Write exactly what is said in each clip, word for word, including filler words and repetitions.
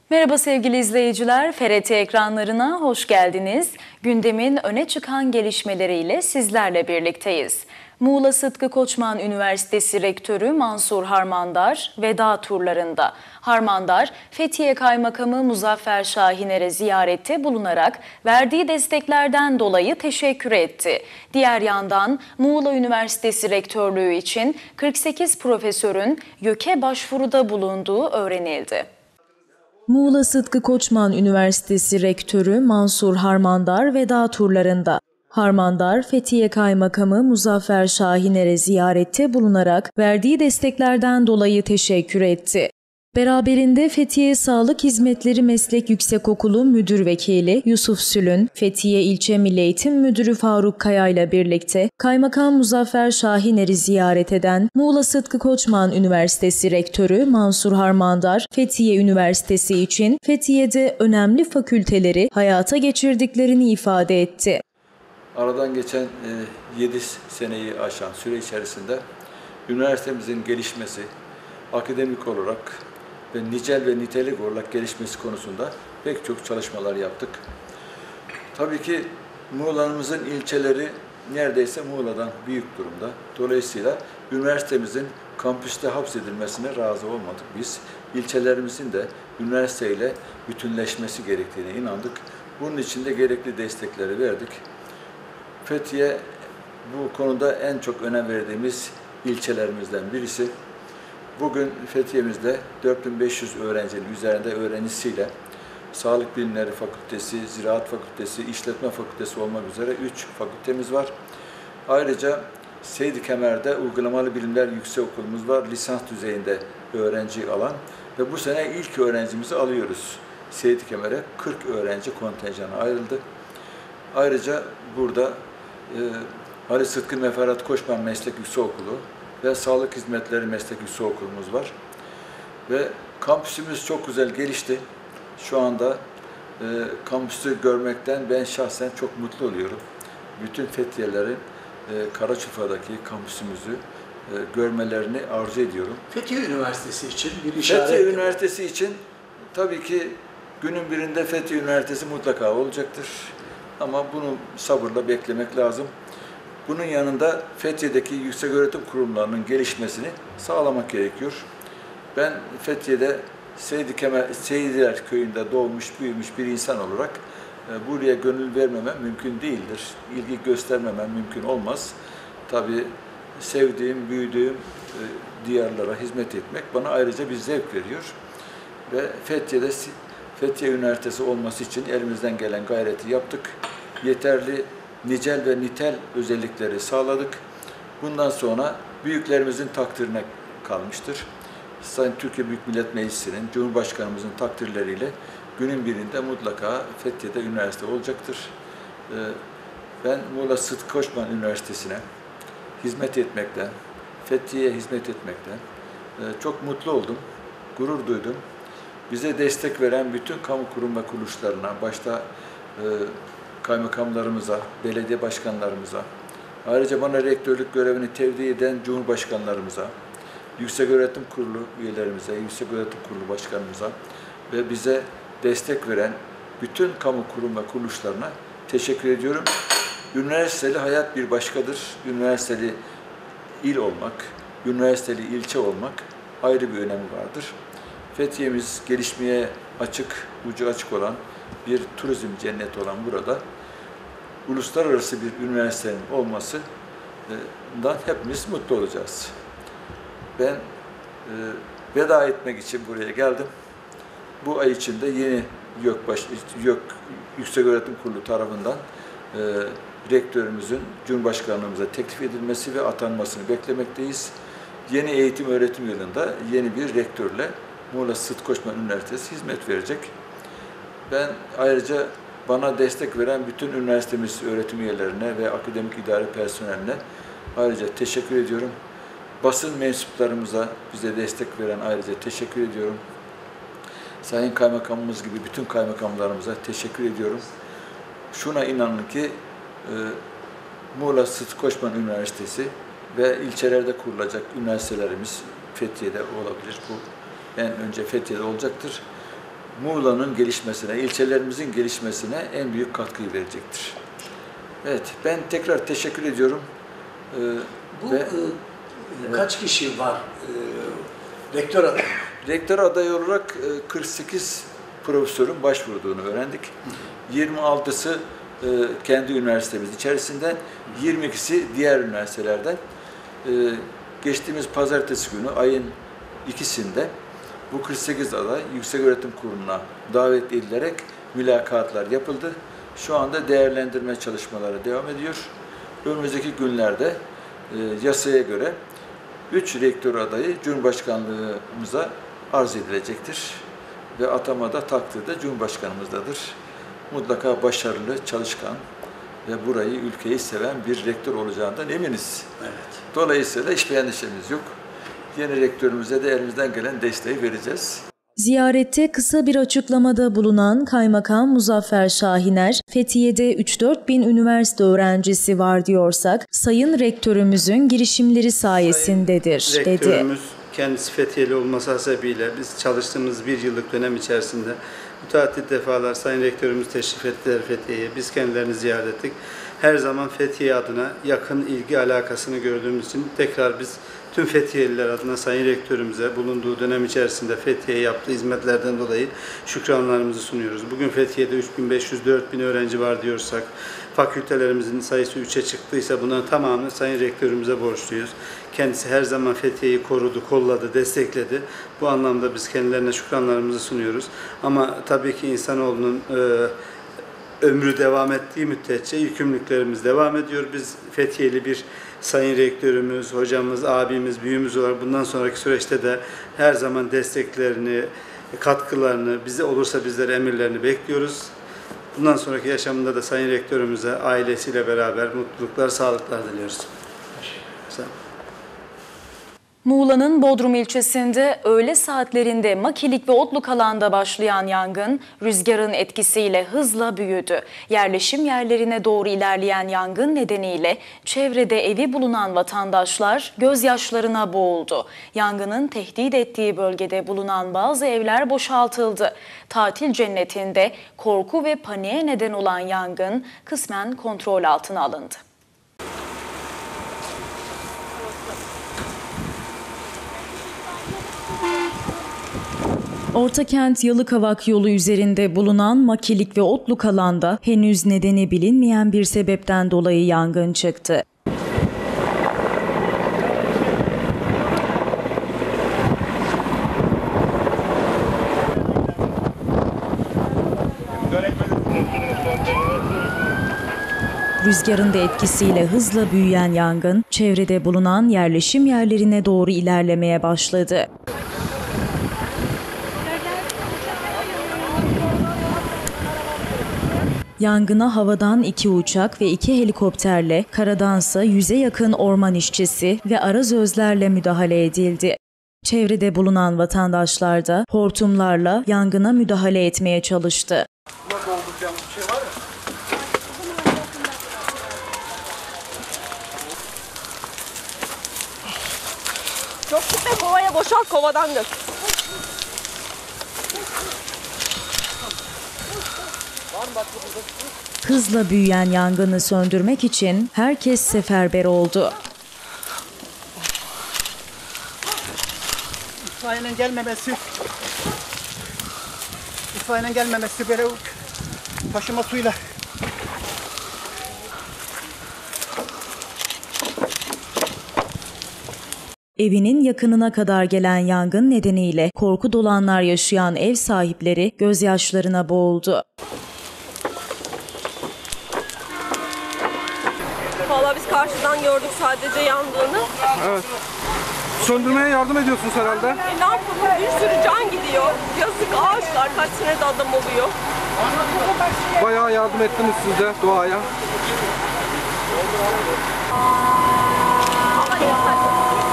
Merhaba sevgili izleyiciler, F R T ekranlarına hoş geldiniz. Gündemin öne çıkan gelişmeleriyle sizlerle birlikteyiz. Muğla Sıtkı Koçman Üniversitesi Rektörü Mansur Harmandar veda turlarında. Harmandar, Fethiye Kaymakamı Muzaffer Şahiner'e ziyarette bulunarak verdiği desteklerden dolayı teşekkür etti. Diğer yandan Muğla Üniversitesi Rektörlüğü için kırk sekiz profesörün YÖK'e başvuruda bulunduğu öğrenildi. Muğla Sıtkı Koçman Üniversitesi Rektörü Mansur Harmandar veda turlarında. Harmandar, Fethiye Kaymakamı Muzaffer Şahiner'e ziyarette bulunarak verdiği desteklerden dolayı teşekkür etti. Beraberinde Fethiye Sağlık Hizmetleri Meslek Yüksekokulu Müdür Vekili Yusuf Sülün, Fethiye İlçe Milli Eğitim Müdürü Faruk Kaya ile birlikte Kaymakam Muzaffer Şahiner'i ziyaret eden Muğla Sıtkı Koçman Üniversitesi Rektörü Mansur Harmandar, Fethiye Üniversitesi için Fethiye'de önemli fakülteleri hayata geçirdiklerini ifade etti. Aradan geçen yedi seneyi aşan süre içerisinde üniversitemizin gelişmesi, akademik olarak ve nicel ve nitelik olarak gelişmesi konusunda pek çok çalışmalar yaptık. Tabii ki Muğla'mızın ilçeleri neredeyse Muğla'dan büyük durumda. Dolayısıyla üniversitemizin kampüste hapsedilmesine razı olmadık biz. İlçelerimizin de üniversiteyle bütünleşmesi gerektiğine inandık. Bunun için de gerekli destekleri verdik. Fethiye bu konuda en çok önem verdiğimiz ilçelerimizden birisi. Bugün Fethiye'mizde dört bin beş yüz öğrencinin üzerinde öğrencisiyle Sağlık Bilimleri Fakültesi, Ziraat Fakültesi, İşletme Fakültesi olmak üzere üç fakültemiz var. Ayrıca Seydi Kemer'de Uygulamalı Bilimler Yüksekokulumuz var. Lisans düzeyinde öğrenci alan ve bu sene ilk öğrencimizi alıyoruz. Seydi Kemer'e kırk öğrenci kontenjanı ayrıldı. Ayrıca burada e, Ali Sıtkı Meferhat Koçman Meslek Yüksekokulu ve Sağlık Hizmetleri Meslek Yüksekokulumuz var. Ve kampüsümüz çok güzel gelişti. Şu anda e, kampüsü görmekten ben şahsen çok mutlu oluyorum. Bütün Fethiye'lerin e, Karaçufa'daki kampüsümüzü e, görmelerini arzu ediyorum. Fethiye Üniversitesi için bir işaret. Fethiye Üniversitesi için tabii ki günün birinde Fethiye Üniversitesi mutlaka olacaktır. Ama bunu sabırla beklemek lazım. Bunun yanında Fethiye'deki yükseköğretim kurumlarının gelişmesini sağlamak gerekiyor. Ben Fethiye'de Seydi Kemer, Seydiler köyünde doğmuş, büyümüş bir insan olarak e, buraya gönül vermemem mümkün değildir. İlgi göstermemem mümkün olmaz. Tabii sevdiğim, büyüdüğüm e, diyarlara hizmet etmek bana ayrıca bir zevk veriyor. Ve Fethiye'de Fethiye Üniversitesi olması için elimizden gelen gayreti yaptık. Yeterli nicel ve nitel özellikleri sağladık. Bundan sonra büyüklerimizin takdirine kalmıştır. Sayın Türkiye Büyük Millet Meclisi'nin, Cumhurbaşkanımızın takdirleriyle günün birinde mutlaka Fethiye'de üniversite olacaktır. Ben Muğla Sıtkı Koçman Üniversitesi'ne hizmet etmekten, Fethiye'ye hizmet etmekten çok mutlu oldum, gurur duydum. Bize destek veren bütün kamu kurum ve kuruluşlarına, başta kaymakamlarımıza, belediye başkanlarımıza, ayrıca bana rektörlük görevini tevdi eden cumhurbaşkanlarımıza, Yükseköğretim Kurulu üyelerimize, Yükseköğretim Kurulu başkanımıza ve bize destek veren bütün kamu kurum ve kuruluşlarına teşekkür ediyorum. Üniversiteli hayat bir başkadır. Üniversiteli il olmak, üniversiteli ilçe olmak ayrı bir önemi vardır. Fethiye'miz gelişmeye açık, ucu açık olan bir turizm cenneti olan burada uluslararası bir üniversitenin olmasından hepimiz mutlu olacağız. Ben e, veda etmek için buraya geldim. Bu ay içinde yeni YÖK, baş, YÖK Yükseköğretim Kurulu tarafından e, rektörümüzün Cumhurbaşkanlığımıza teklif edilmesi ve atanmasını beklemekteyiz. Yeni eğitim öğretim yılında yeni bir rektörle Muğla Sıtkı Koçman Üniversitesi hizmet verecek. Ben ayrıca bana destek veren bütün üniversitemiz öğretim üyelerine ve akademik idare personeline ayrıca teşekkür ediyorum. Basın mensuplarımıza bize destek veren ayrıca teşekkür ediyorum. Sayın Kaymakamımız gibi bütün kaymakamlarımıza teşekkür ediyorum. Şuna inanın ki e, Muğla Sıtkı Koçman Üniversitesi ve ilçelerde kurulacak üniversitelerimiz Fethiye'de olabilir. Bu en önce Fethiye'de olacaktır. Muğla'nın gelişmesine, ilçelerimizin gelişmesine en büyük katkıyı verecektir. Evet, ben tekrar teşekkür ediyorum. Ee, Bu ve, e, kaç kişi var e, rektör adayı? Rektör adayı olarak kırk sekiz profesörün başvurduğunu öğrendik. yirmi altısı e, kendi üniversitemiz içerisinde, yirmi ikisi diğer üniversitelerden. E, geçtiğimiz pazartesi günü ayın ikisinde bu kırk sekiz aday Yükseköğretim Kurulu'na davet edilerek mülakatlar yapıldı. Şu anda değerlendirme çalışmaları devam ediyor. Önümüzdeki günlerde e, yasaya göre üç rektör adayı Cumhurbaşkanlığımıza arz edilecektir. Ve atamada takdirde Cumhurbaşkanımızdadır. Mutlaka başarılı, çalışkan ve burayı, ülkeyi seven bir rektör olacağından eminiz. Evet. Dolayısıyla hiçbir endişemiz yok. Yeni rektörümüze de elimizden gelen desteği vereceğiz. Ziyarette kısa bir açıklamada bulunan Kaymakam Muzaffer Şahiner, Fethiye'de üç dört bin üniversite öğrencisi var diyorsak, Sayın Rektörümüzün girişimleri sayesindedir, Sayın dedi. Rektörümüz kendisi Fethiyeli olması hasebiyle biz çalıştığımız bir yıllık dönem içerisinde müteaddit defalar Sayın Rektörümüz teşrif ettiler Fethiye'ye. Biz kendilerini ziyaret ettik. Her zaman Fethiye adına yakın ilgi alakasını gördüğümüz için tekrar biz tüm Fethiyeliler adına Sayın Rektörümüze bulunduğu dönem içerisinde Fethiye'ye yaptığı hizmetlerden dolayı şükranlarımızı sunuyoruz. Bugün Fethiye'de üç bin beş yüz dört bin öğrenci var diyorsak, fakültelerimizin sayısı üçe çıktıysa bunların tamamını Sayın Rektörümüze borçluyuz. Kendisi her zaman Fethiye'yi korudu, kolladı, destekledi. Bu anlamda biz kendilerine şükranlarımızı sunuyoruz. Ama tabii ki insanoğlunun e, ömrü devam ettiği müddetçe yükümlülüklerimiz devam ediyor. Biz Fethiyeli bir Sayın Rektörümüz, hocamız, abimiz, büyüğümüz olarak bundan sonraki süreçte de her zaman desteklerini, katkılarını, bize olursa bizlere emirlerini bekliyoruz. Bundan sonraki yaşamında da Sayın Rektörümüze ailesiyle beraber mutluluklar, sağlıklar diliyoruz. Sağ olun. Muğla'nın Bodrum ilçesinde öğle saatlerinde Makilik ve Otluk alanda başlayan yangın rüzgarın etkisiyle hızla büyüdü. Yerleşim yerlerine doğru ilerleyen yangın nedeniyle çevrede evi bulunan vatandaşlar gözyaşlarına boğuldu. Yangının tehdit ettiği bölgede bulunan bazı evler boşaltıldı. Tatil cennetinde korku ve paniğe neden olan yangın kısmen kontrol altına alındı. Ortakent Yalıkavak yolu üzerinde bulunan Makilik ve Otluk alanda henüz nedeni bilinmeyen bir sebepten dolayı yangın çıktı. Rüzgarın da etkisiyle hızla büyüyen yangın çevrede bulunan yerleşim yerlerine doğru ilerlemeye başladı. Yangına havadan iki uçak ve iki helikopterle, karadansa yüze yakın orman işçisi ve arazözlerle müdahale edildi. Çevrede bulunan vatandaşlar da hortumlarla yangına müdahale etmeye çalıştı. Çok gitme, kovaya boşalt, kovadan dök. Hızla büyüyen yangını söndürmek için herkes seferber oldu. İtfaiyenin gelmemesi, itfaiyenin gelmemesi böyle taşıma suyla. Evinin yakınına kadar gelen yangın nedeniyle korku dolanlar yaşayan ev sahipleri gözyaşlarına boğuldu. Valla biz karşıdan gördük sadece yandığını. Evet. Söndürmeye yardım ediyorsunuz herhalde. E ne yapalım? Bir sürü can gidiyor. Yazık ağaçlar, kaç senede adam oluyor. Bayağı yardım ettiniz siz de doğaya. Ama yeter.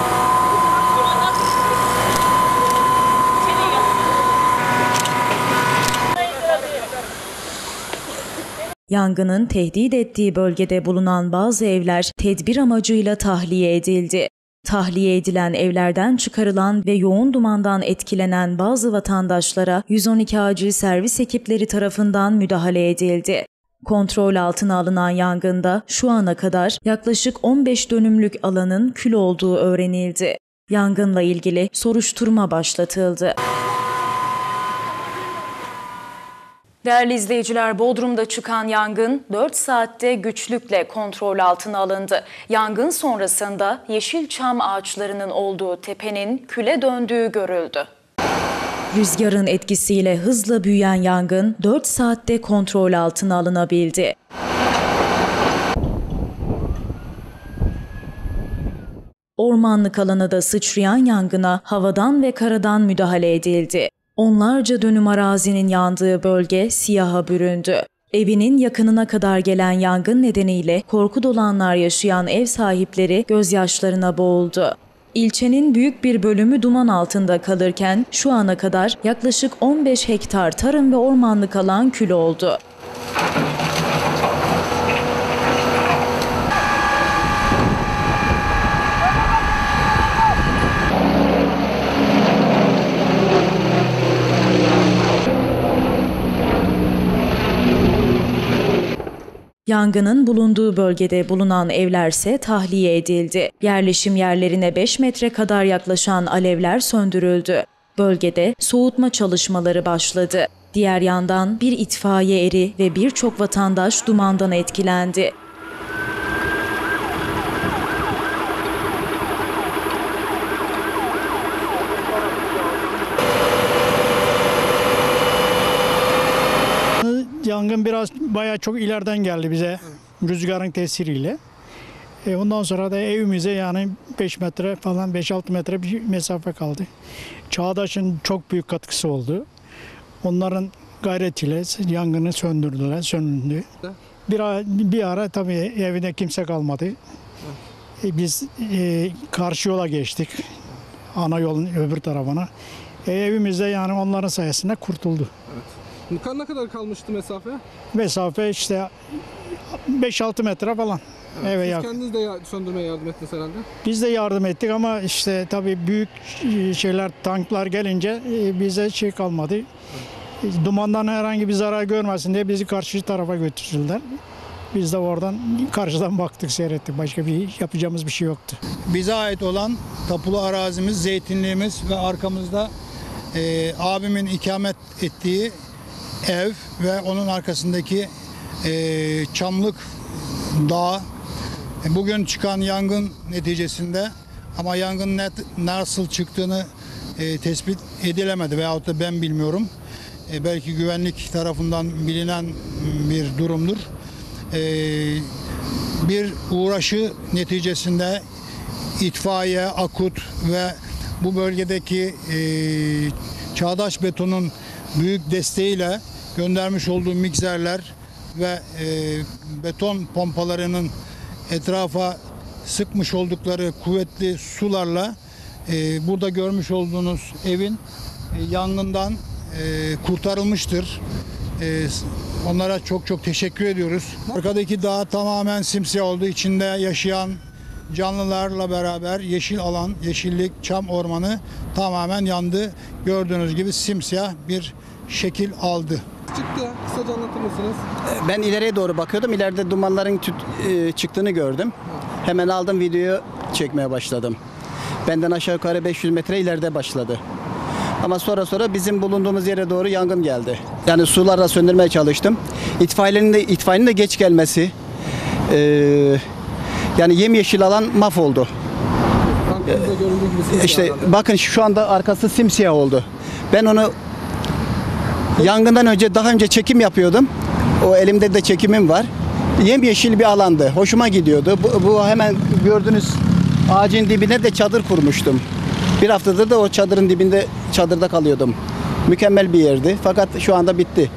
Yangının tehdit ettiği bölgede bulunan bazı evler tedbir amacıyla tahliye edildi. Tahliye edilen evlerden çıkarılan ve yoğun dumandan etkilenen bazı vatandaşlara yüz on iki acil servis ekipleri tarafından müdahale edildi. Kontrol altına alınan yangında şu ana kadar yaklaşık on beş dönümlük alanın kül olduğu öğrenildi. Yangınla ilgili soruşturma başlatıldı. Değerli izleyiciler, Bodrum'da çıkan yangın dört saatte güçlükle kontrol altına alındı. Yangın sonrasında yeşil çam ağaçlarının olduğu tepenin küle döndüğü görüldü. Rüzgarın etkisiyle hızla büyüyen yangın dört saatte kontrol altına alınabildi. Ormanlık alana da sıçrayan yangına havadan ve karadan müdahale edildi. Onlarca dönüm arazinin yandığı bölge siyaha büründü. Evinin yakınına kadar gelen yangın nedeniyle korku dolu anlar yaşayan ev sahipleri gözyaşlarına boğuldu. İlçenin büyük bir bölümü duman altında kalırken şu ana kadar yaklaşık on beş hektar tarım ve ormanlık alan kül oldu. Yangının bulunduğu bölgede bulunan evlerse tahliye edildi. Yerleşim yerlerine beş metre kadar yaklaşan alevler söndürüldü. Bölgede soğutma çalışmaları başladı. Diğer yandan bir itfaiye eri ve birçok vatandaş dumandan etkilendi. Yangın biraz bayağı çok ileriden geldi bize rüzgarın tesiriyle. E ondan sonra da evimize yani beş metre falan beş altı metre bir mesafe kaldı. Çağdaş'ın çok büyük katkısı oldu. Onların gayretiyle yangını söndürdüler, söndürdü. Bir ara, bir ara tabii evinde kimse kalmadı. E biz e, karşı yola geçtik. Ana yolun öbür tarafına. E evimizde yani onların sayesinde kurtuldu. Evet. Ne kadar kalmıştı mesafe? Mesafe işte beş altı metre falan. Evet, eve siz yakın. kendiniz de ya- söndürmeye yardım ettiniz herhalde. Biz de yardım ettik ama işte tabii büyük şeyler, tanklar gelince bize şey kalmadı. Evet. Dumandan herhangi bir zarar görmesin diye bizi karşı tarafa götürdüler. Biz de oradan karşıdan baktık, seyrettik. Başka bir yapacağımız bir şey yoktu. Bize ait olan tapulu arazimiz, zeytinliğimiz ve arkamızda e, abimin ikamet ettiği ev ve onun arkasındaki e, Çamlık Dağı. E, bugün çıkan yangın neticesinde ama yangın net nasıl çıktığını e, tespit edilemedi veyahut da ben bilmiyorum. E, belki güvenlik tarafından bilinen bir durumdur. E, bir uğraşı neticesinde itfaiye, AKUT ve bu bölgedeki e, Çağdaş Beton'un büyük desteğiyle göndermiş olduğu mikserler ve e, beton pompalarının etrafa sıkmış oldukları kuvvetli sularla e, burada görmüş olduğunuz evin e, yangından e, kurtarılmıştır. E, onlara çok çok teşekkür ediyoruz. Arkadaki dağ tamamen simsiyah oldu. İçinde yaşayan canlılarla beraber yeşil alan, yeşillik, çam ormanı tamamen yandı. Gördüğünüz gibi simsiyah bir şekil aldı. Çıktı. Kısaca anlatır mısınız? Ben ileriye doğru bakıyordum. İleride dumanların tüt, e, çıktığını gördüm. Hemen aldım, videoyu çekmeye başladım. Benden aşağı yukarı beş yüz metre ileride başladı. Ama sonra sonra bizim bulunduğumuz yere doğru yangın geldi. Yani sularla söndürmeye çalıştım. İtfaiyenin de, itfaiyenin de geç gelmesi. E, yani yemyeşil alan mahvoldu. E, işte bakın şu anda arkası simsiyah oldu. Ben onu yangından önce daha önce çekim yapıyordum. O elimde de çekimim var. Yemyeşil bir alandı. Hoşuma gidiyordu. Bu, bu hemen gördüğünüz ağacın dibine de çadır kurmuştum. Bir haftadır da o çadırın dibinde çadırda kalıyordum. Mükemmel bir yerdi. Fakat şu anda bitti.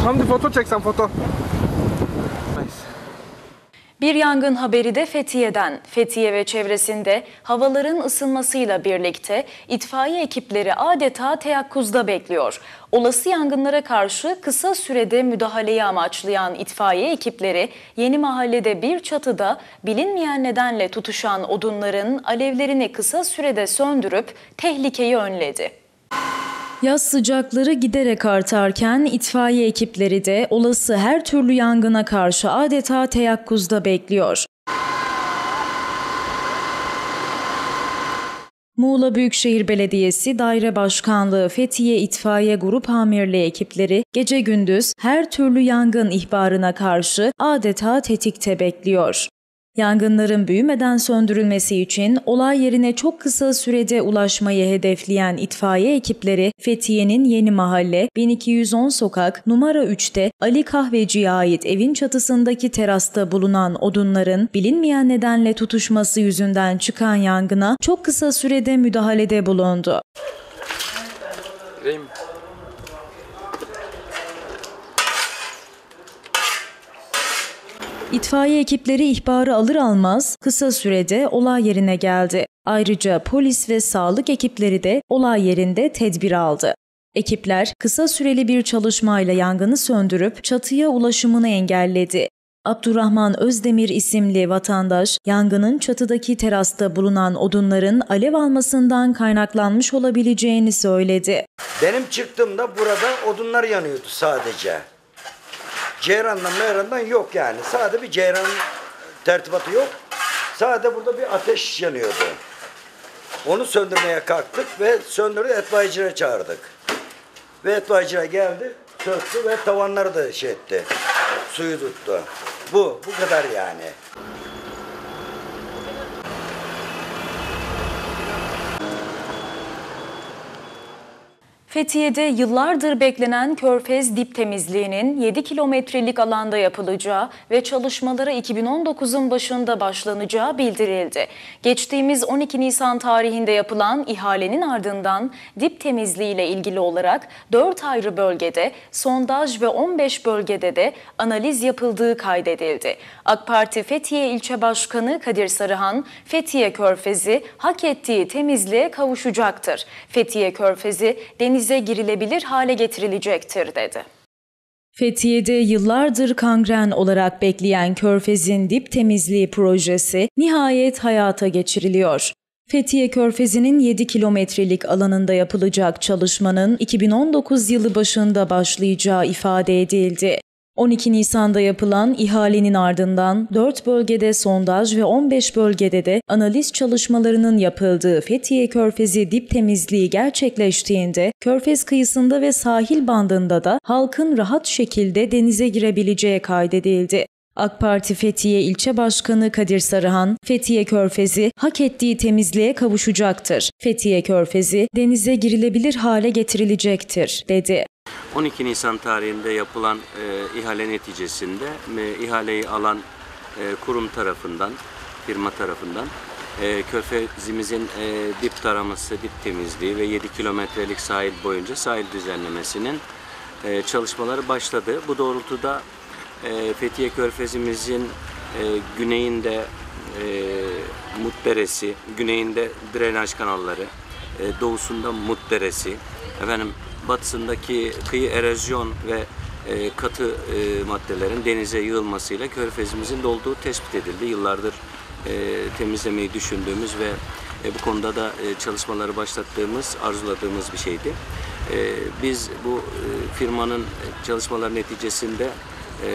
Hamdi foto çeksen foto. Bir yangın haberi de Fethiye'den. Fethiye ve çevresinde havaların ısınmasıyla birlikte itfaiye ekipleri adeta teyakkuzda bekliyor. Olası yangınlara karşı kısa sürede müdahaleyi amaçlayan itfaiye ekipleri Yeni Mahalle'de bir çatıda bilinmeyen nedenle tutuşan odunların alevlerini kısa sürede söndürüp tehlikeyi önledi. Yaz sıcakları giderek artarken itfaiye ekipleri de olası her türlü yangına karşı adeta teyakkuzda bekliyor. Muğla Büyükşehir Belediyesi Daire Başkanlığı Fethiye İtfaiye Grup Amirliği ekipleri gece gündüz her türlü yangın ihbarına karşı adeta tetikte bekliyor. Yangınların büyümeden söndürülmesi için olay yerine çok kısa sürede ulaşmayı hedefleyen itfaiye ekipleri Fethiye'nin Yeni Mahalle bin iki yüz on sokak numara üçte Ali Kahveci'ye ait evin çatısındaki terasta bulunan odunların bilinmeyen nedenle tutuşması yüzünden çıkan yangına çok kısa sürede müdahalede bulundu. İtfaiye ekipleri ihbarı alır almaz kısa sürede olay yerine geldi. Ayrıca polis ve sağlık ekipleri de olay yerinde tedbir aldı. Ekipler kısa süreli bir çalışmayla yangını söndürüp çatıya ulaşımını engelledi. Abdurrahman Özdemir isimli vatandaş, yangının çatıdaki terasta bulunan odunların alev almasından kaynaklanmış olabileceğini söyledi. Benim çıktığımda burada odunlar yanıyordu sadece. Ceyrandan meyrandan yok yani. Sadece bir ceyran tertibatı yok. Sadece burada bir ateş yanıyordu. Onu söndürmeye kalktık ve söndürdü, itfaiyecileri çağırdık. Ve itfaiyeciler geldi, söktü ve tavanları da şey etti. Suyu tuttu. Bu, bu kadar yani. Fethiye'de yıllardır beklenen Körfez dip temizliğinin yedi kilometrelik alanda yapılacağı ve çalışmalara iki bin on dokuzun başında başlanacağı bildirildi. Geçtiğimiz on iki Nisan tarihinde yapılan ihalenin ardından dip temizliği ile ilgili olarak dört ayrı bölgede sondaj ve on beş bölgede de analiz yapıldığı kaydedildi. AK Parti Fethiye İlçe Başkanı Kadir Sarıhan, Fethiye Körfezi hak ettiği temizliğe kavuşacaktır. Fethiye Körfezi denize girilebilir hale getirilecektir dedi. Fethiye'de yıllardır kangren olarak bekleyen Körfez'in dip temizliği projesi nihayet hayata geçiriliyor. Fethiye Körfezi'nin yedi kilometrelik alanında yapılacak çalışmanın iki bin on dokuz yılı başında başlayacağı ifade edildi. on iki Nisan'da yapılan ihalenin ardından dört bölgede sondaj ve on beş bölgede de analiz çalışmalarının yapıldığı Fethiye Körfezi dip temizliği gerçekleştiğinde Körfez kıyısında ve sahil bandında da halkın rahat şekilde denize girebileceği kaydedildi. AK Parti Fethiye İlçe Başkanı Kadir Sarıhan, Fethiye Körfezi hak ettiği temizliğe kavuşacaktır. Fethiye Körfezi denize girilebilir hale getirilecektir, dedi. on iki Nisan tarihinde yapılan e, ihale neticesinde e, ihaleyi alan e, kurum tarafından, firma tarafından e, Körfezimizin e, dip taraması, dip temizliği ve yedi kilometrelik sahil boyunca sahil düzenlemesinin e, çalışmaları başladı. Bu doğrultuda e, Fethiye Körfezimizin e, güneyinde e, Mut Deresi, güneyinde drenaj kanalları, e, doğusunda Mut Deresi, efendim batısındaki kıyı erozyon ve e, katı e, maddelerin denize yığılmasıyla Körfezimizin dolduğu tespit edildi. Yıllardır e, temizlemeyi düşündüğümüz ve e, bu konuda da e, çalışmaları başlattığımız, arzuladığımız bir şeydi. E, biz bu e, firmanın çalışmaları neticesinde e,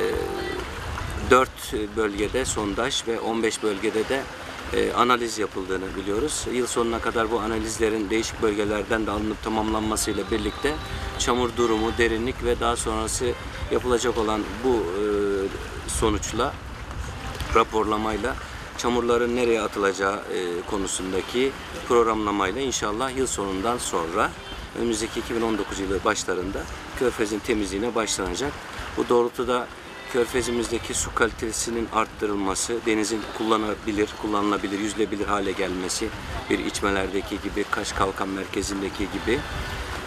dört bölgede sondaj ve on beş bölgede de E, analiz yapıldığını biliyoruz. Yıl sonuna kadar bu analizlerin değişik bölgelerden de alınıp tamamlanmasıyla birlikte çamur durumu, derinlik ve daha sonrası yapılacak olan bu e, sonuçla, raporlamayla çamurların nereye atılacağı e, konusundaki programlamayla inşallah yıl sonundan sonra önümüzdeki iki bin on dokuz yılı başlarında Körfez'in temizliğine başlanacak. Bu doğrultuda Körfezimizdeki su kalitesinin arttırılması, denizin kullanılabilir, kullanılabilir, yüzülebilir hale gelmesi, bir içmelerdeki gibi, Kaş Kalkan merkezindeki gibi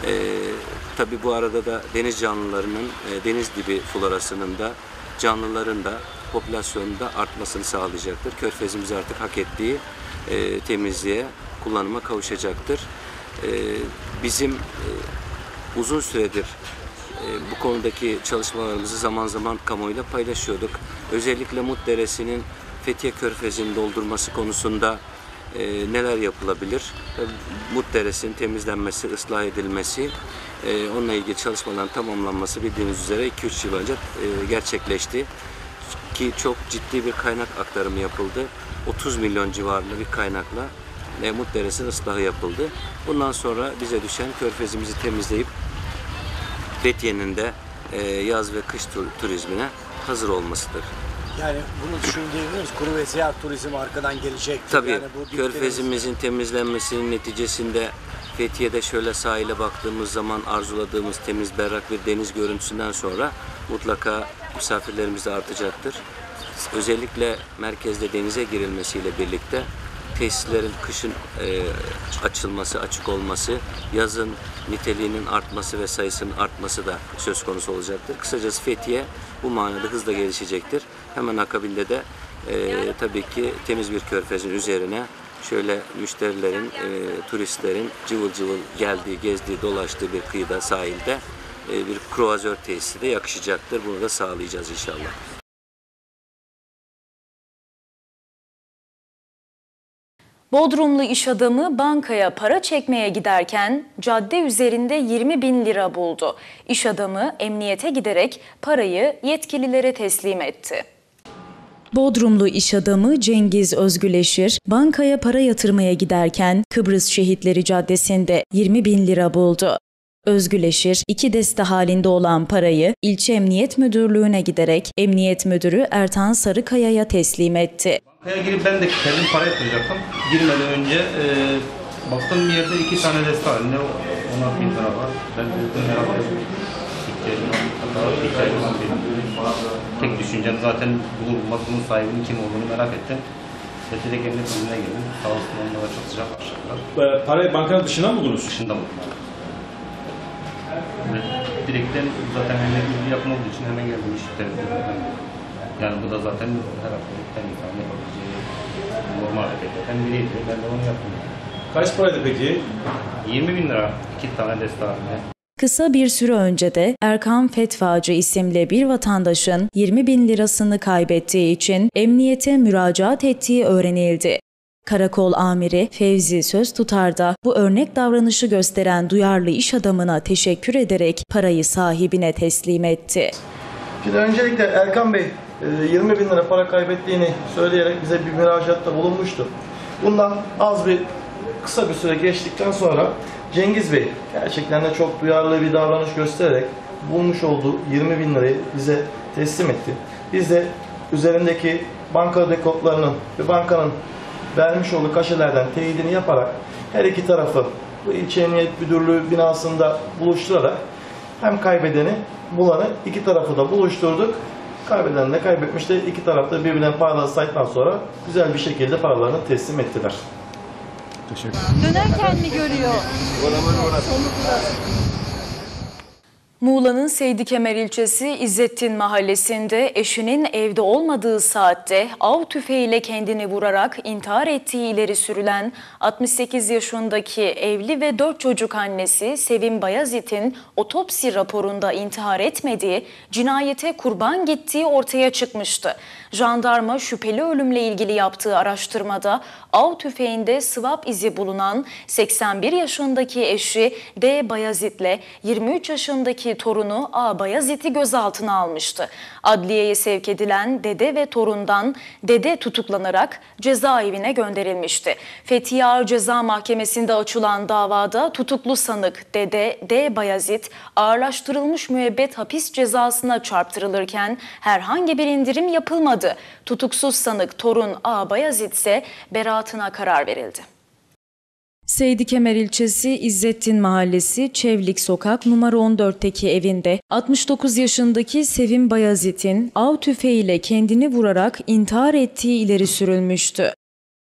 E, tabii bu arada da deniz canlılarının, e, deniz dibi florasının da canlıların da popülasyonun da artmasını sağlayacaktır. Körfezimiz artık hak ettiği e, temizliğe, kullanıma kavuşacaktır. E, bizim e, uzun süredir e, bu konudaki çalışmalarımızı zaman zaman kamuoyuyla paylaşıyorduk. Özellikle Mut Deresi'nin Fethiye Körfezi'ni doldurması konusunda e, neler yapılabilir? E, Mut Deresi'nin temizlenmesi, ıslah edilmesi, e, onunla ilgili çalışmaların tamamlanması bildiğiniz üzere iki üç yıl önce e, gerçekleşti. Ki çok ciddi bir kaynak aktarımı yapıldı. otuz milyon civarında bir kaynakla e, Mut Deresi'nin ıslahı yapıldı. Bundan sonra bize düşen Körfezimizi temizleyip Fethiye'nin de e, yaz ve kış tur turizmine hazır olmasıdır. Yani bunu şunu diyebiliriz, kuru ve seyahat turizmi arkadan gelecektir. Tabii, yani bu Körfezimizin temizlenmesinin neticesinde Fethiye'de şöyle sahile baktığımız zaman arzuladığımız temiz, berrak bir deniz görüntüsünden sonra mutlaka misafirlerimiz de artacaktır. Özellikle merkezde denize girilmesiyle birlikte tesislerin kışın e, açılması, açık olması, yazın niteliğinin artması ve sayısının artması da söz konusu olacaktır. Kısacası Fethiye bu manada hızla gelişecektir. Hemen akabinde de e, tabii ki temiz bir körfezin üzerine şöyle müşterilerin, e, turistlerin cıvıl cıvıl geldiği, gezdiği, dolaştığı bir kıyıda, sahilde e, bir kruvazör tesisi de yakışacaktır. Bunu da sağlayacağız inşallah. Bodrumlu iş adamı bankaya para çekmeye giderken cadde üzerinde yirmi bin lira buldu. İş adamı emniyete giderek parayı yetkililere teslim etti. Bodrumlu iş adamı Cengiz Özgüleşir, bankaya para yatırmaya giderken Kıbrıs Şehitleri Caddesi'nde yirmi bin lira buldu. Özgüleşir, iki deste halinde olan parayı ilçe emniyet müdürlüğüne giderek emniyet müdürü Ertan Sarıkaya'ya teslim etti. Bankaya girip ben de kendim para yatıracaktım. Girmeden önce e, baktım bir yerde iki tane deste halinde onar bin lira var. Ben de merak ettim. Tek düşüncem zaten bulunmaz, bunun sahibinin kim olduğunu merak ettim. Fethiye'de emniyet müdürlüğüne geldim. Sağ olsun onlara çok sıcak karşıladılar. E, parayı bankanın dışına mı buldunuz? Dışında buldum. Direkten zaten emniyet müdürlüğü yakın olduğu için hemen geldim işitlerim. Yani bu da zaten her haftalıktan bir tane yapabileceği normal hareketlerden biriydi. Ben de onu yaptım. Kaç paraydı peki? yirmi bin lira. iki tane deste halinde. Kısa bir süre önce de Erkan Fetvacı isimli bir vatandaşın yirmi bin lirasını kaybettiği için emniyete müracaat ettiği öğrenildi. Karakol amiri Fevzi Söztutar da bu örnek davranışı gösteren duyarlı iş adamına teşekkür ederek parayı sahibine teslim etti. Şimdi öncelikle Erkan Bey yirmi bin lira para kaybettiğini söyleyerek bize bir müracaatta bulunmuştu. Bundan az bir kısa bir süre geçtikten sonra Cengiz Bey gerçekten de çok duyarlı bir davranış göstererek bulmuş olduğu yirmi bin lirayı bize teslim etti. Biz de üzerindeki banka dekodlarının ve bankanın vermiş olduğu kaşelerden teyidini yaparak her iki tarafı bu ilçe emniyet müdürlüğü binasında buluşturarak hem kaybedeni bulanı iki tarafı da buluşturduk. Kaybeden de kaybetmiş de iki taraf da birbirinden paraları saydıktan sonra güzel bir şekilde paralarını teslim ettiler. Teşekkür Dönerken mi görüyor? Muğla'nın Seydikemer ilçesi İzzettin mahallesinde eşinin evde olmadığı saatte av tüfeğiyle kendini vurarak intihar ettiği ileri sürülen altmış sekiz yaşındaki evli ve dört çocuk annesi Sevim Bayazit'in otopsi raporunda intihar etmediği, cinayete kurban gittiği ortaya çıkmıştı. Jandarma şüpheli ölümle ilgili yaptığı araştırmada av tüfeğinde swap izi bulunan seksen bir yaşındaki eşi D. Bayazit'le yirmi üç yaşındaki torunu A. Bayazit'i gözaltına almıştı. Adliyeye sevk edilen dede ve torundan dede tutuklanarak cezaevine gönderilmişti. Fethiye Ağır Ceza Mahkemesi'nde açılan davada tutuklu sanık dede D. Bayazit ağırlaştırılmış müebbet hapis cezasına çarptırılırken herhangi bir indirim yapılmadı. Tutuksuz sanık torun A. Bayazit ise beraatına karar verildi. Seydikemer ilçesi İzzettin Mahallesi Çevlik Sokak numara on dörtteki evinde altmış dokuz yaşındaki Sevim Bayazit'in av tüfeğiyle kendini vurarak intihar ettiği ileri sürülmüştü.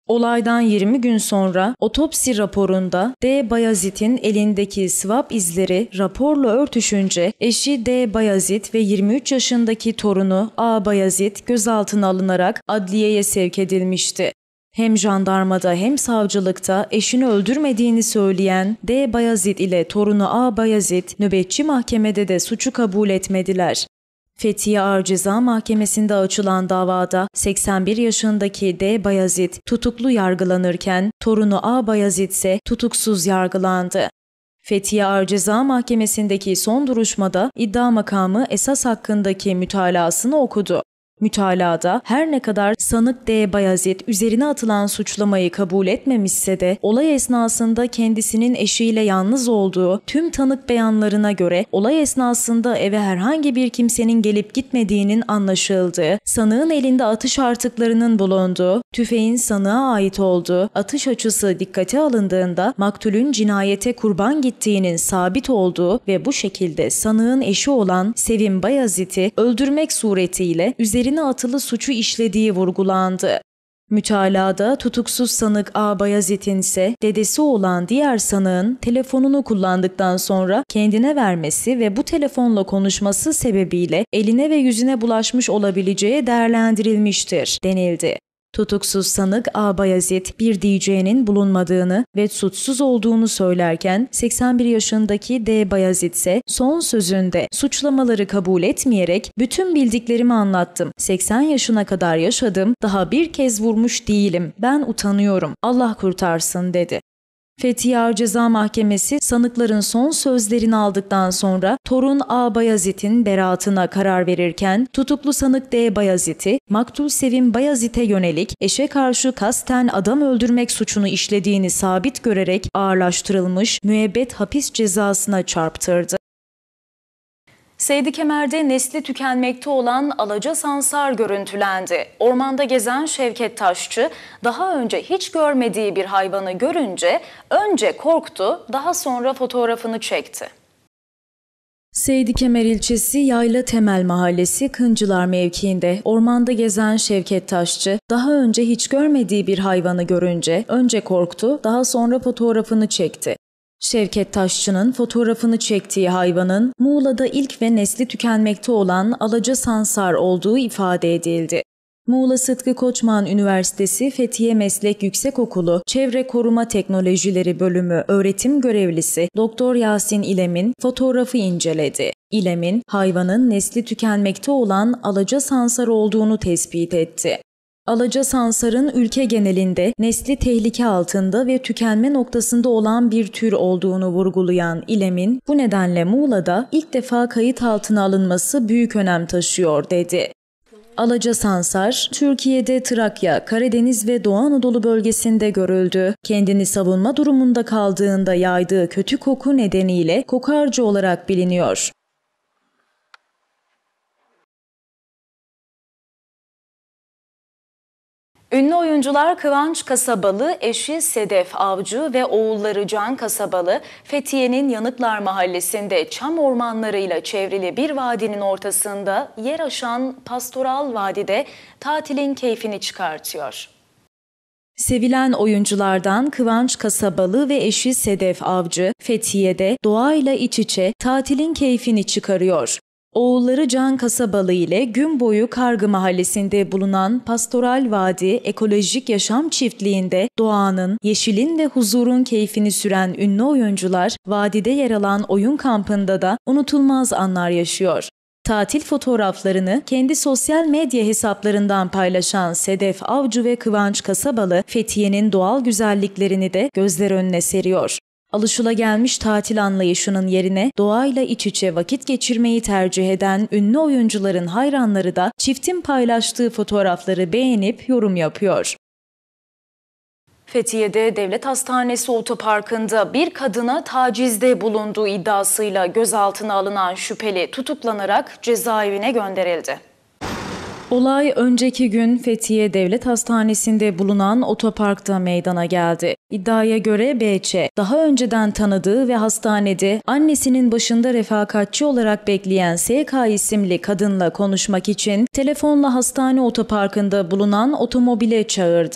Olaydan yirmi gün sonra otopsi raporunda D. Bayazit'in elindeki swab izleri raporla örtüşünce eşi D. Bayazit ve yirmi üç yaşındaki torunu A. Bayazit gözaltına alınarak adliyeye sevk edilmişti. Hem jandarmada hem savcılıkta eşini öldürmediğini söyleyen D. Bayazit ile torunu A. Bayazit nöbetçi mahkemede de suçu kabul etmediler. Fethiye Ağır Ceza Mahkemesi'nde açılan davada seksen bir yaşındaki D. Bayazit tutuklu yargılanırken torunu A. Bayazit ise tutuksuz yargılandı. Fethiye Ağır Ceza Mahkemesi'ndeki son duruşmada iddia makamı esas hakkındaki mütalasını okudu. Mütalada her ne kadar sanık D. Bayazit üzerine atılan suçlamayı kabul etmemişse de olay esnasında kendisinin eşiyle yalnız olduğu tüm tanık beyanlarına göre olay esnasında eve herhangi bir kimsenin gelip gitmediğinin anlaşıldığı, sanığın elinde atış artıklarının bulunduğu, tüfeğin sanığa ait olduğu, atış açısı dikkate alındığında maktulün cinayete kurban gittiğinin sabit olduğu ve bu şekilde sanığın eşi olan Sevim Bayazit'i öldürmek suretiyle üzerine atılı suçu işlediği vurgulandı. Mütalada tutuksuz sanık A. Bayazit'in ise dedesi olan diğer sanığın telefonunu kullandıktan sonra kendine vermesi ve bu telefonla konuşması sebebiyle eline ve yüzüne bulaşmış olabileceği değerlendirilmiştir denildi. Tutuksuz sanık A. Bayazit bir diyeceğinin bulunmadığını ve suçsuz olduğunu söylerken seksen bir yaşındaki D. Bayazit ise son sözünde suçlamaları kabul etmeyerek bütün bildiklerimi anlattım. seksen yaşına kadar yaşadım, daha bir kez vurmuş değilim, ben utanıyorum, Allah kurtarsın dedi. Fethiye Ağır Ceza Mahkemesi sanıkların son sözlerini aldıktan sonra torun A. Bayazit'in beraatına karar verirken tutuklu sanık D. Bayazit'i maktul Sevim Bayazit'e yönelik eşe karşı kasten adam öldürmek suçunu işlediğini sabit görerek ağırlaştırılmış müebbet hapis cezasına çarptırdı. Seydikemer'de nesli tükenmekte olan alaca sansar görüntülendi. Ormanda gezen Şevket Taşçı daha önce hiç görmediği bir hayvanı görünce önce korktu, daha sonra fotoğrafını çekti. Seydikemer ilçesi Yayla Temel Mahallesi Kıncılar mevkiinde ormanda gezen Şevket Taşçı daha önce hiç görmediği bir hayvanı görünce önce korktu, daha sonra fotoğrafını çekti. Şevket Taşçı'nın fotoğrafını çektiği hayvanın Muğla'da ilk ve nesli tükenmekte olan alaca sansar olduğu ifade edildi. Muğla Sıtkı Koçman Üniversitesi Fethiye Meslek Yüksekokulu Çevre Koruma Teknolojileri Bölümü öğretim görevlisi Doktor Yasin İlem'in fotoğrafı inceledi. İlem'in hayvanın nesli tükenmekte olan alaca sansar olduğunu tespit etti. Alaca sansarın ülke genelinde nesli tehlike altında ve tükenme noktasında olan bir tür olduğunu vurgulayan İlem'in bu nedenle Muğla'da ilk defa kayıt altına alınması büyük önem taşıyor dedi. Alaca sansar, Türkiye'de Trakya, Karadeniz ve Doğu Anadolu bölgesinde görüldü. Kendini savunma durumunda kaldığında yaydığı kötü koku nedeniyle kokarcı olarak biliniyor. Ünlü oyuncular Kıvanç Kasabalı, eşi Sedef Avcı ve oğulları Can Kasabalı, Fethiye'nin Yanıklar Mahallesi'nde çam ormanlarıyla çevrili bir vadinin ortasında yer aşan pastoral vadide tatilin keyfini çıkartıyor. Sevilen oyunculardan Kıvanç Kasabalı ve eşi Sedef Avcı, Fethiye'de doğayla iç içe tatilin keyfini çıkarıyor. Oğulları Can Kasabalı ile gün boyu Kargı Mahallesi'nde bulunan Pastoral Vadi Ekolojik Yaşam Çiftliği'nde doğanın, yeşilin ve huzurun keyfini süren ünlü oyuncular, vadide yer alan oyun kampında da unutulmaz anlar yaşıyor. Tatil fotoğraflarını kendi sosyal medya hesaplarından paylaşan Sedef Avcı ve Kıvanç Kasabalı, Fethiye'nin doğal güzelliklerini de gözler önüne seriyor. Alışılagelmiş tatil anlayışının yerine doğayla iç içe vakit geçirmeyi tercih eden ünlü oyuncuların hayranları da çiftin paylaştığı fotoğrafları beğenip yorum yapıyor. Fethiye'de Devlet Hastanesi otoparkında bir kadına tacizde bulunduğu iddiasıyla gözaltına alınan şüpheli tutuklanarak cezaevine gönderildi. Olay önceki gün Fethiye Devlet Hastanesi'nde bulunan otoparkta meydana geldi. İddiaya göre B Ç, daha önceden tanıdığı ve hastanede annesinin başında refakatçi olarak bekleyen S K isimli kadınla konuşmak için telefonla hastane otoparkında bulunan otomobile çağırdı.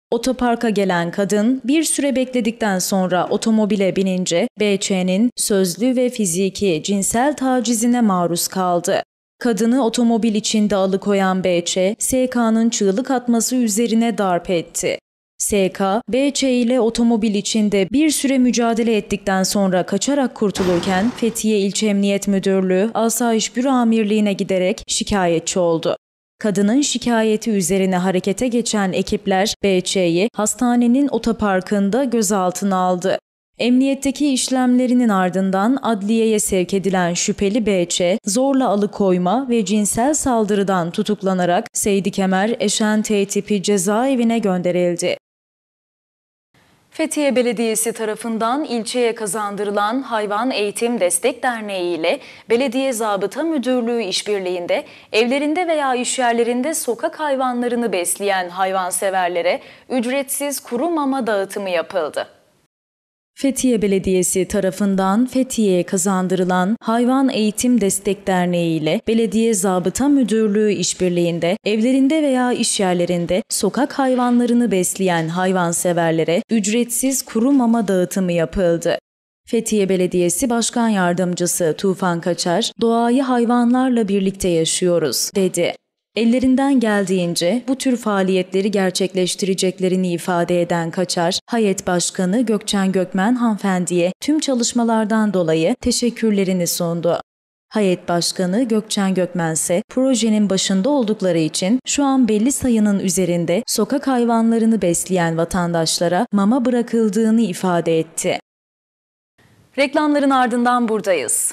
Otoparka gelen kadın bir süre bekledikten sonra otomobile binince B Ç'nin sözlü ve fiziki cinsel tacizine maruz kaldı. Kadını otomobil içinde alıkoyan B Ç, S K'nın çığlık atması üzerine darp etti. S K, B Ç ile otomobil içinde bir süre mücadele ettikten sonra kaçarak kurtulurken Fethiye İlçe Emniyet Müdürlüğü Asayiş Büro Amirliği'ne giderek şikayetçi oldu. Kadının şikayeti üzerine harekete geçen ekipler B Ç'yi hastanenin otoparkında gözaltına aldı. Emniyetteki işlemlerinin ardından adliyeye sevk edilen şüpheli B Ç, zorla alıkoyma ve cinsel saldırıdan tutuklanarak Seydi Kemer Eşen T tipi cezaevine gönderildi. Fethiye Belediyesi tarafından ilçeye kazandırılan Hayvan Eğitim Destek Derneği ile Belediye Zabıta Müdürlüğü işbirliğinde evlerinde veya işyerlerinde sokak hayvanlarını besleyen hayvanseverlere ücretsiz kuru mama dağıtımı yapıldı. Fethiye Belediyesi tarafından Fethiye'ye kazandırılan Hayvan Eğitim Destek Derneği ile Belediye Zabıta Müdürlüğü işbirliğinde evlerinde veya işyerlerinde sokak hayvanlarını besleyen hayvanseverlere ücretsiz kuru mama dağıtımı yapıldı. Fethiye Belediyesi Başkan Yardımcısı Tufan Kaçar, "Doğayı hayvanlarla birlikte yaşıyoruz," dedi. Ellerinden geldiğince bu tür faaliyetleri gerçekleştireceklerini ifade eden Kaçar, Hayet Başkanı Gökçen Gökmen hanımefendiye tüm çalışmalardan dolayı teşekkürlerini sundu. Hayet Başkanı Gökçen Gökmen ise projenin başında oldukları için şu an belli sayının üzerinde sokak hayvanlarını besleyen vatandaşlara mama bırakıldığını ifade etti. Reklamların ardından buradayız.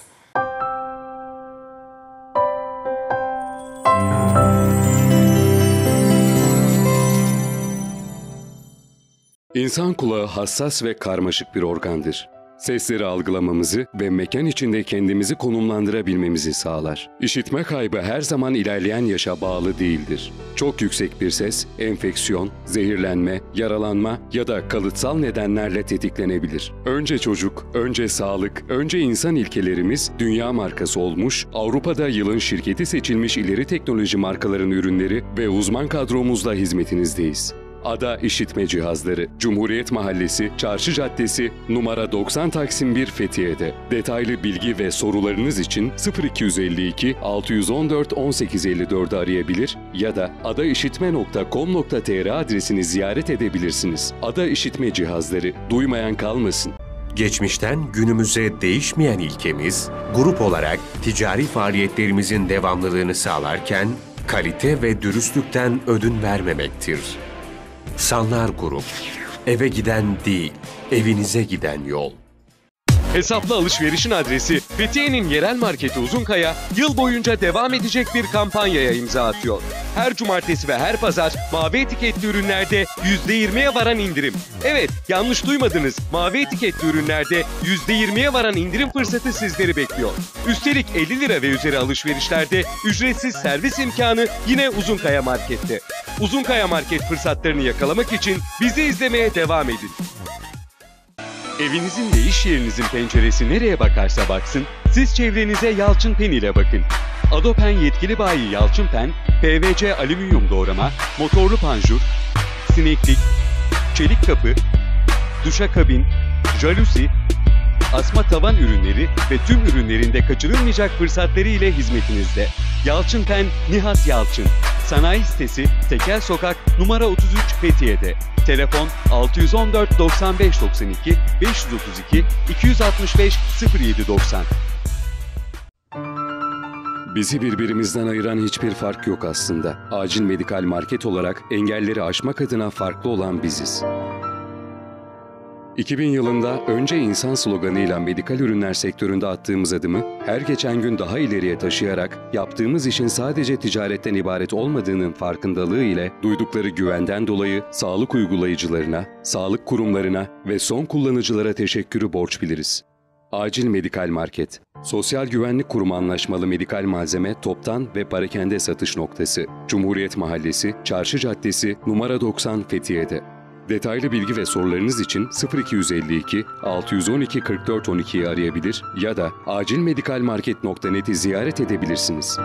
İnsan kulağı hassas ve karmaşık bir organdır. Sesleri algılamamızı ve mekan içinde kendimizi konumlandırabilmemizi sağlar. İşitme kaybı her zaman ilerleyen yaşa bağlı değildir. Çok yüksek bir ses, enfeksiyon, zehirlenme, yaralanma ya da kalıtsal nedenlerle tetiklenebilir. Önce çocuk, önce sağlık, önce insan ilkelerimiz dünya markası olmuş, Avrupa'da yılın şirketi seçilmiş ileri teknoloji markaların ürünleri ve uzman kadromuzla hizmetinizdeyiz. Ada İşitme Cihazları, Cumhuriyet Mahallesi, Çarşı Caddesi, numara doksan Taksim bir Fethiye'de. Detaylı bilgi ve sorularınız için sıfır iki elli iki altı yüz on dört on sekiz elli dördü arayabilir ya da adaişitme nokta com nokta tr adresini ziyaret edebilirsiniz. Ada İşitme Cihazları, duymayan kalmasın. Geçmişten günümüze değişmeyen ilkemiz, grup olarak ticari faaliyetlerimizin devamlılığını sağlarken, kalite ve dürüstlükten ödün vermemektir. Sanlar Grup, eve giden değil, evinize giden yol. Hesaplı alışverişin adresi Fethiye'nin yerel marketi Uzunkaya, yıl boyunca devam edecek bir kampanyaya imza atıyor. Her cumartesi ve her pazar mavi etiketli ürünlerde yüzde yirmiye varan indirim. Evet, yanlış duymadınız. Mavi etiketli ürünlerde yüzde yirmiye varan indirim fırsatı sizleri bekliyor. Üstelik elli lira ve üzeri alışverişlerde ücretsiz servis imkanı yine Uzunkaya Market'te. Uzunkaya Market fırsatlarını yakalamak için bizi izlemeye devam edin. Evinizin ve iş yerinizin penceresi nereye bakarsa baksın, siz çevrenize Yalçın Pen ile bakın. Adopen yetkili bayi Yalçın Pen, P V C alüminyum doğrama, motorlu panjur, sineklik, çelik kapı, duşakabin, jaluzi, asma tavan ürünleri ve tüm ürünlerinde kaçırılmayacak fırsatları ile hizmetinizde. Yalçın Pen, Nihat Yalçın. Sanayi sitesi Tekel Sokak numara otuz üç Fethiye'de. Telefon altı yüz on dört doksan beş doksan iki beş yüz otuz iki iki yüz altmış beş sıfır yedi doksan. Bizi birbirimizden ayıran hiçbir fark yok aslında. Acil Medikal Market olarak engelleri aşmak adına farklı olan biziz. iki bin yılında önce insan sloganıyla medikal ürünler sektöründe attığımız adımı her geçen gün daha ileriye taşıyarak yaptığımız işin sadece ticaretten ibaret olmadığının farkındalığı ile duydukları güvenden dolayı sağlık uygulayıcılarına, sağlık kurumlarına ve son kullanıcılara teşekkürü borç biliriz. Acil Medikal Market, Sosyal Güvenlik Kurumu anlaşmalı medikal malzeme toptan ve parakende satış noktası. Cumhuriyet Mahallesi, Çarşı Caddesi, numara doksan Fethiye'de. Detaylı bilgi ve sorularınız için sıfır iki elli iki altı yüz on iki kırk dört on iki'yi arayabilir ya da acilmedikalmarket nokta net'i ziyaret edebilirsiniz.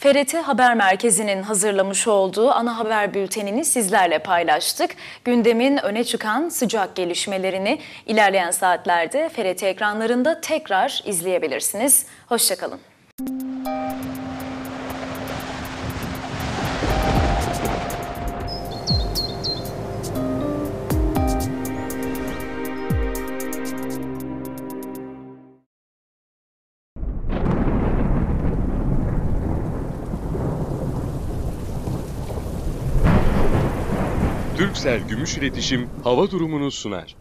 F R T Haber Merkezi'nin hazırlamış olduğu ana haber bültenini sizlerle paylaştık. Gündemin öne çıkan sıcak gelişmelerini ilerleyen saatlerde F R T ekranlarında tekrar izleyebilirsiniz. Hoşçakalın. Türksel Gümüş İletişim hava durumunu sunar.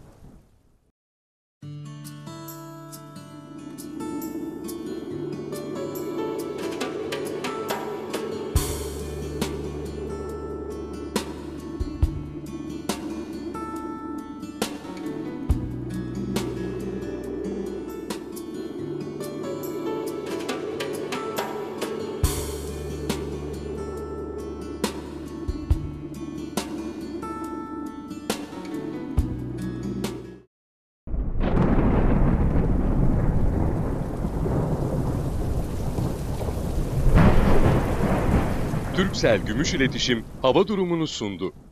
Türksel Gümüş İletişim hava durumunu sundu.